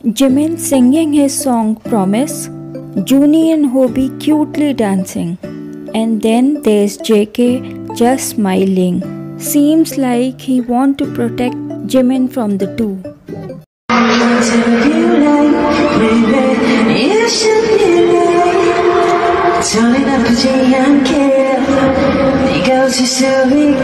Jimin singing his song Promise, Joonie and Hobi cutely dancing, and then there's JK just smiling. Seems like he wants to protect Jimin from the two. 전엔 아프지 않게 네가 웃을 수 있게